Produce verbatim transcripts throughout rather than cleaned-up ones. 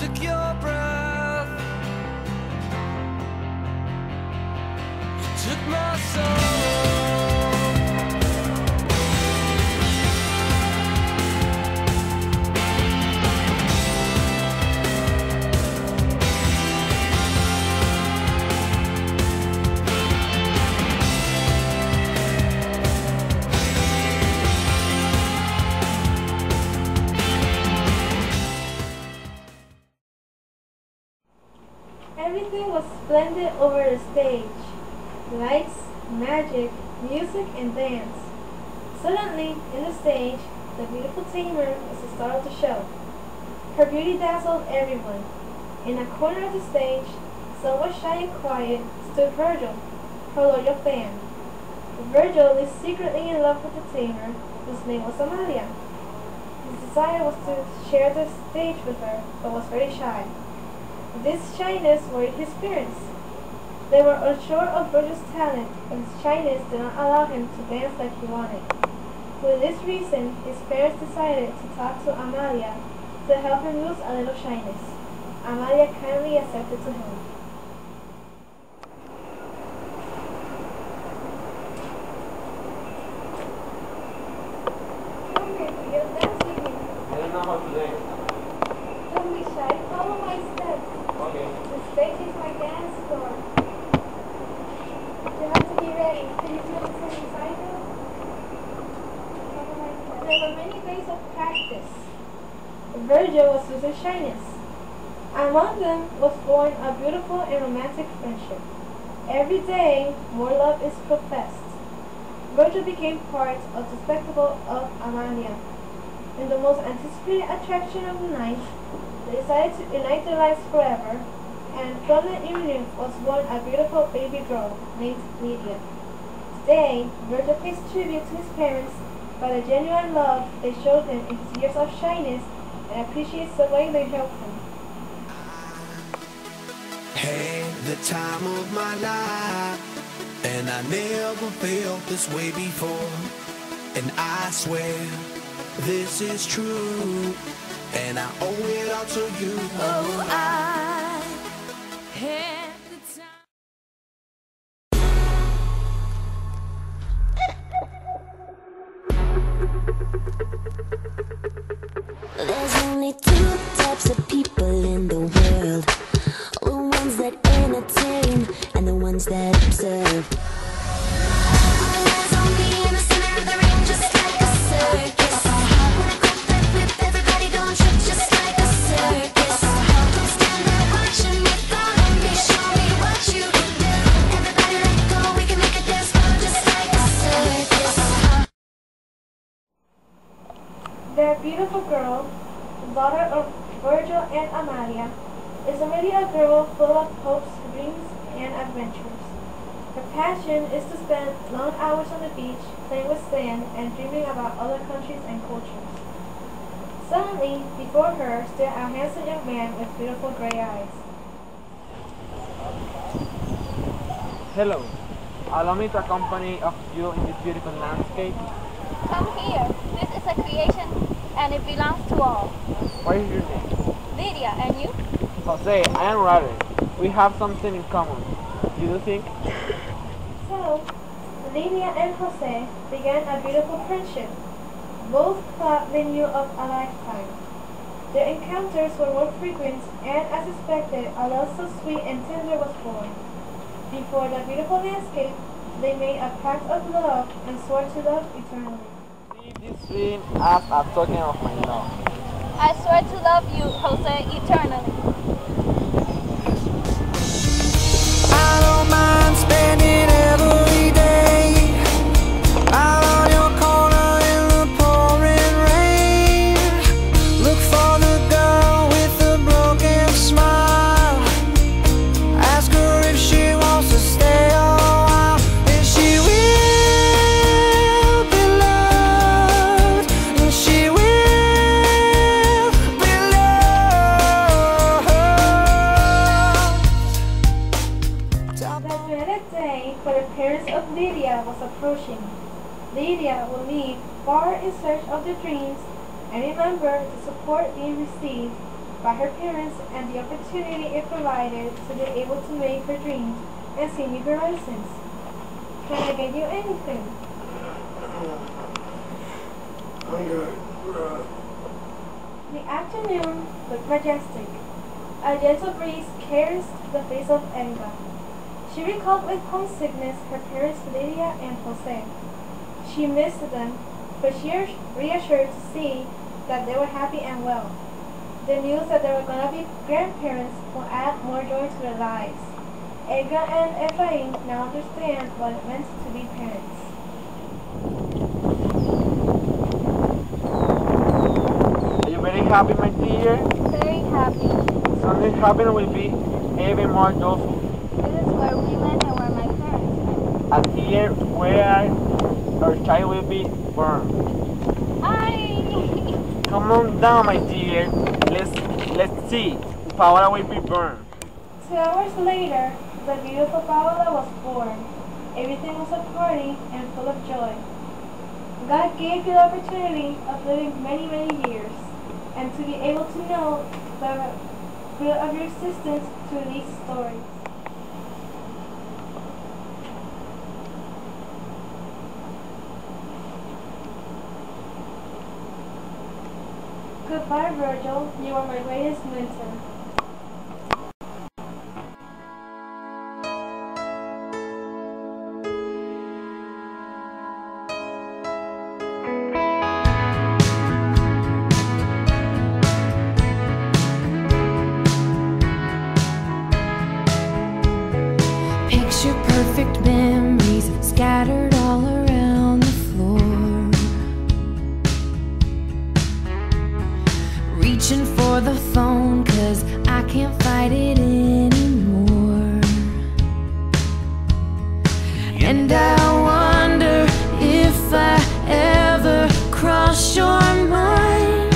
took your breath, you took my soul. Everything was splendid over the stage. Lights, magic, music, and dance. Suddenly, in the stage, the beautiful tamer was the star of the show. Her beauty dazzled everyone. In a corner of the stage, somewhat shy and quiet, stood Virgil, her loyal fan. Virgil is secretly in love with the tamer, whose name was Amalia. His desire was to share the stage with her, but was very shy. This shyness worried his parents. They were unsure of Virgil's talent, but his shyness did not allow him to dance like he wanted. For this reason, his parents decided to talk to Amalia to help him lose a little shyness. Amalia kindly accepted to him. Come here, you'll dance with me. I don't know how to dance. Don't be shy, follow my steps. Okay. The stage is my dance floor. You have to be ready. Can you feel the same cycle? There were many days of practice. Virgil was losing shyness. Among them was born a beautiful and romantic friendship. Every day, more love is professed. Virgil became part of the spectacle of Amalia. In the most anticipated attraction of the night, they decided to unite their lives forever, and from that union was born a beautiful baby girl named Lydia. Today, Virgil pays tribute to his parents by the genuine love they showed him in his years of shyness and appreciates the way they helped him. Had the time of my life, and I never felt this way before. And I swear this is true, and I owe it all to you. Oh, I had the time. There's only two types of people in the world: the ones that entertain and the ones that observe. Eyes on me in the center of the ring, just like a circus. When I crack that whip, everybody don't trip, just like a circus. Don't stand there watching me, follow me, show me what you can do. Everybody let go, we can make a dance floor, just like a circus. Their beautiful girl, the daughter of Virgil and Amalia, is already a girl full of hopes, dreams, and adventures. Her passion is to spend long hours on the beach, playing with sand, and dreaming about other countries and cultures. Suddenly, before her stood a handsome young man with beautiful gray eyes. Hello. Allow me to accompany of you in this beautiful landscape. Come here. This is a creation and it belongs to all. What is your name? Lydia, and you? Jose, I am Robert. We have something in common. Do you think? So, Lydia and Jose began a beautiful friendship. Both thought they knew of a lifetime. Their encounters were more frequent, and as expected, a love so sweet and tender was born. Before the beautiful landscape, they made a pact of love and swore to love eternally. See this ring as a token of my love. I swear to love you, Jose, eternally. I don't mind spending every day out on your corner in the pouring rain. Look for the girl with the broken smile. Ask her if she wants to stay a while, and she will be loved, and she will be loved. The dreaded day for the parents of Lydia was approaching. Lydia will leave far in search of their dreams and remember the support being received by her parents and the opportunity it provided to be able to make her dreams and see new horizons. Can I get you anything? I'm good. The afternoon looked majestic. A gentle breeze caressed the face of Edna. She recalled with homesickness her parents Lydia and Jose. She missed them, but she was reassured to see that they were happy and well. The news that they were going to be grandparents will add more joy to their lives. Edgar and Efrain now understand what it meant to be parents. Are you very happy, my dear? Very happy. Something happening will be even more joyful. This is where we went and where my parents went. And here, where our child will be born. I. Come on down, my dear. Let's let's see. Paola will be born. Two hours later, the beautiful Paola was born. Everything was a party and full of joy. God gave you the opportunity of living many, many years, and to be able to know the fruit of your existence through these stories. Goodbye, Virgil. You are my greatest mentor. Picture perfect memories scattered all around the floor, reaching for the phone 'cause I can't fight it anymore. And I wonder if I ever cross your mind.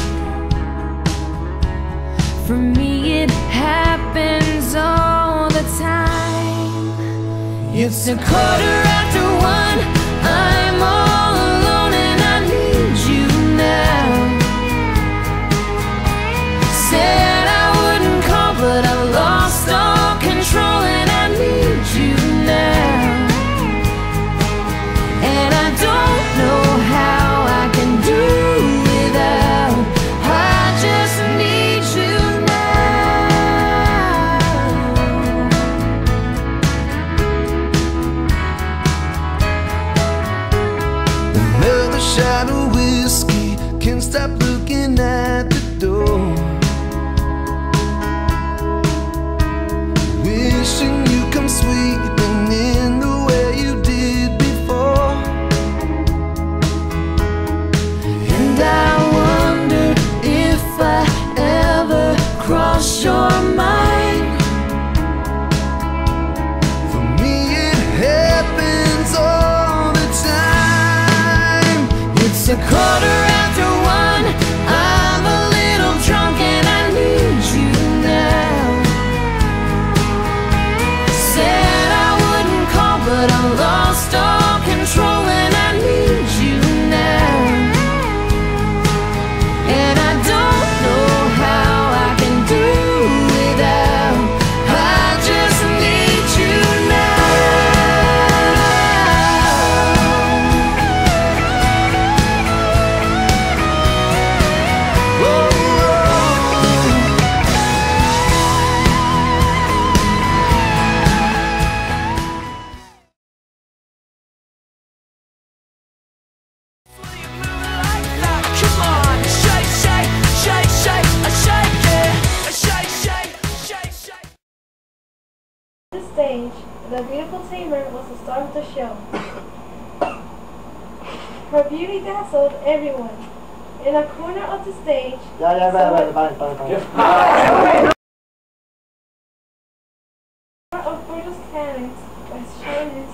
For me it happens all the time. It's a quarter after one, I'm all alone and I need you now. Said I wouldn't call, but I lost all control and I need you now. And I don't know how I can do without, I just need you now. Another shot of whiskey, can't stop looking at the door. Wishing you come sweeping in the way you did before. And I wonder if I ever cross your mind. For me it happens all the time. It's a quarter after one, I'm a little drunk and I need you now. Said I wouldn't call, but I lost all control and I need you now. And I don't know how I can do without, I just need you now. On the stage, the beautiful tamer was the star of the show. Her beauty dazzled everyone. In a corner of the stage, Ja, ja, vänta, someone- vänta, vänta, vänta. of Virgil's talents was shining.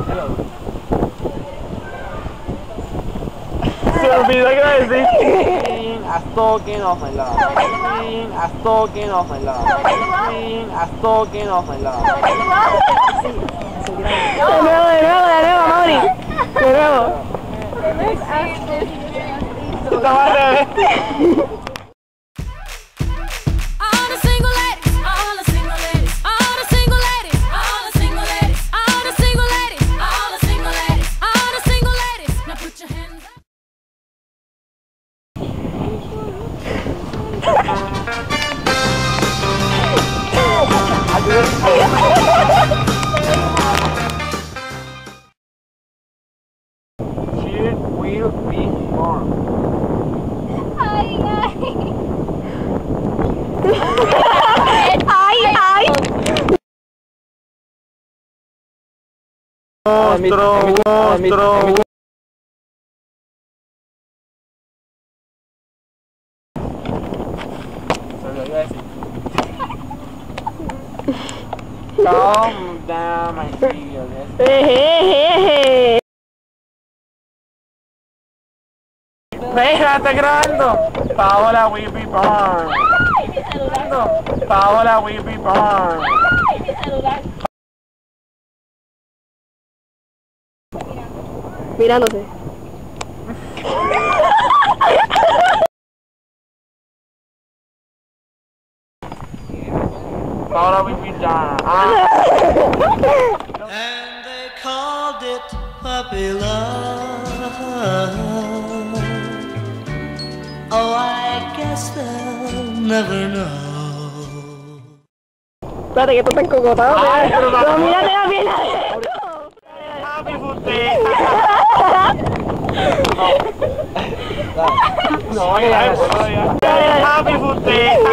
Se olvidó que decir. a token of my love. Sing a token of my love. Sing a token of my love. De nuevo, de nuevo, de nuevo, Mauri. De nuevo. Esta madre. All the single ladies, all the single ladies, all the single ladies, all the single ladies, all the single ladies, all the single ladies, all the single ladies. Now put your hands up. She will be born. Ay, ay. Ay, ay. Monstruo, monstruo. Calm down, my feelings. Ejejeje. Deja, está grabando. Paola will be born. Ay, mi celular. Paola will be born. Ay, mi celular. Mirándose. Paola will be born. Ah. And they called it puppy love. Oh, I guess they'll never know. Espérate que tú estás encogotado. Ay, pero no. No, mírate la pierna. Happy birthday. No, ya, ya. Happy birthday.